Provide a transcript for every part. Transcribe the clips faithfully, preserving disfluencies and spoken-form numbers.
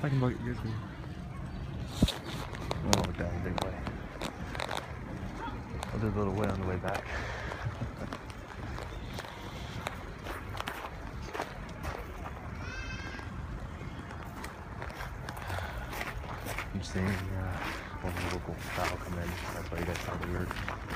I can bucket yours. Oh, dang, big way. I'll do a little way on the way back. I'm seeing uh, one local foul come in. That's why you guys sound weird.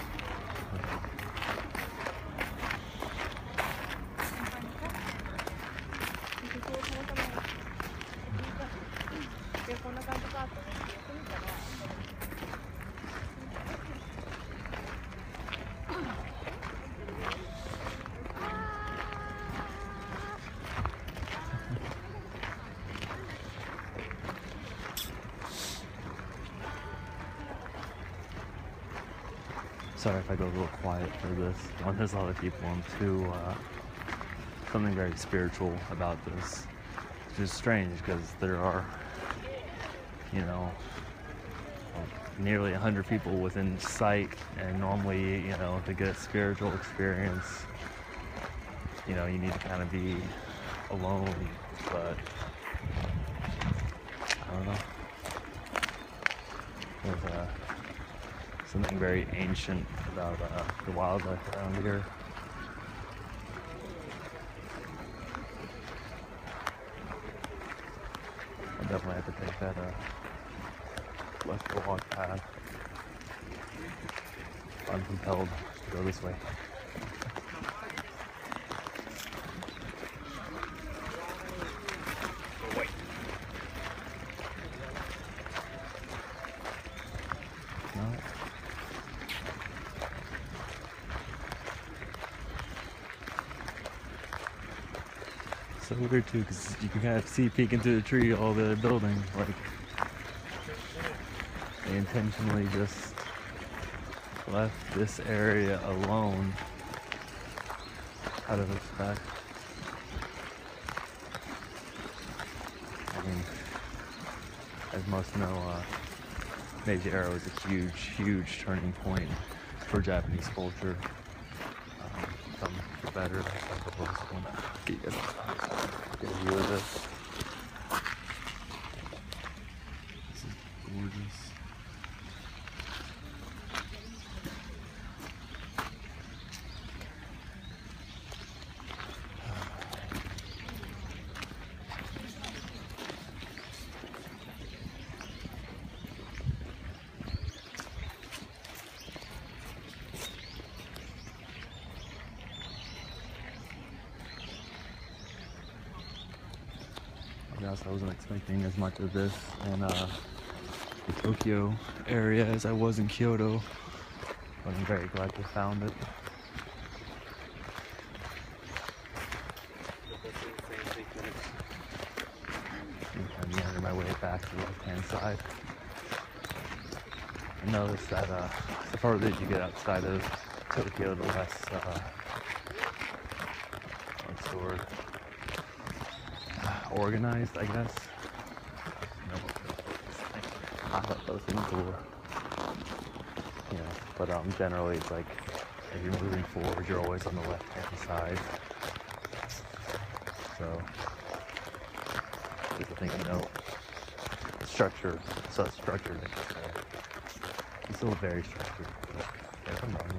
Sorry if I go a little quiet for this. One, there's a lot of people, and two, uh, something very spiritual about this. It's just strange because there are, you know, like nearly a hundred people within sight, and normally, you know, to get a spiritual experience, you know, you need to kind of be alone, but I don't know. There's uh, something very ancient about uh, the wildlife around here. I definitely have to take that uh, left walk path. I'm compelled to go this way. So weird too, because you can kind of see peeking through the tree all the buildings. Like they intentionally just left this area alone out of respect. I mean, as most know, uh, Meiji Era was a huge, huge turning point for Japanese culture. Um, some for better, some for worse. I want to get you guys get a view of this. This is gorgeous. Yes, I wasn't expecting as much of this in uh, the Tokyo area as I was in Kyoto, but I'm very glad we found it. I'm meandering my way back to the left-hand side. I noticed that uh, the farther you get outside of Tokyo, the less uh, what's the word? Organized, I guess. I thought those things were, you know, but um, generally it's like if you're moving forward, you're always on the left-hand side. So, there's a thing to note. Structure, so it's structured, I should say. It's still very structured. Yeah, come on.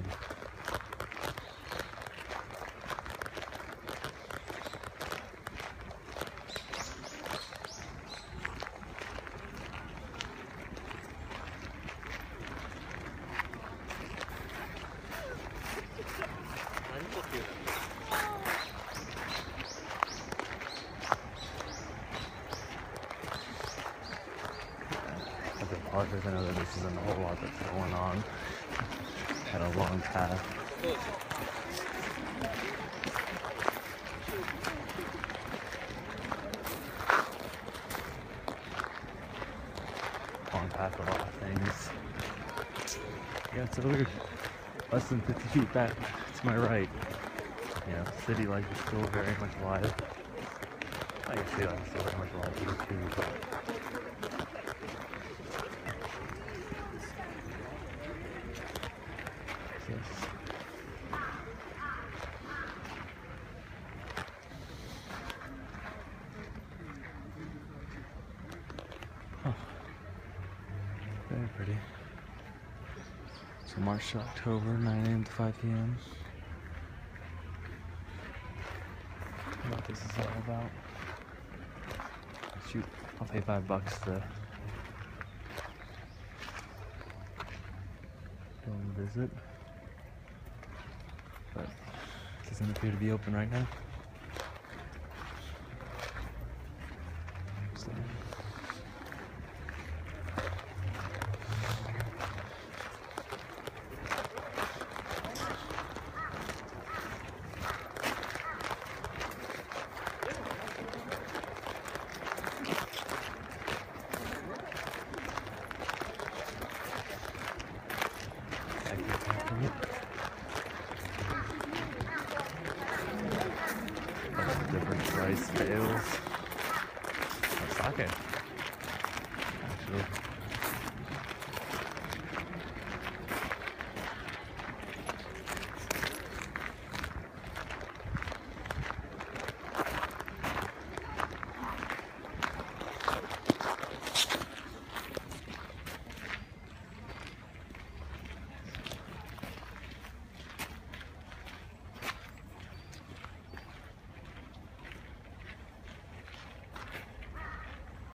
I know that this isn't a whole lot that's going on at a long path. Long path, a lot of things. Yeah, it's so weird. Less than fifty feet back to my right. You know, city life is still very much alive. I guess city life is still very much alive here too, but pretty. So March to October, nine A M to five P M What this is all about. Shoot, I'll pay five bucks to go and visit. But it doesn't appear to be open right now. So. Different rice bales. Sake, actually.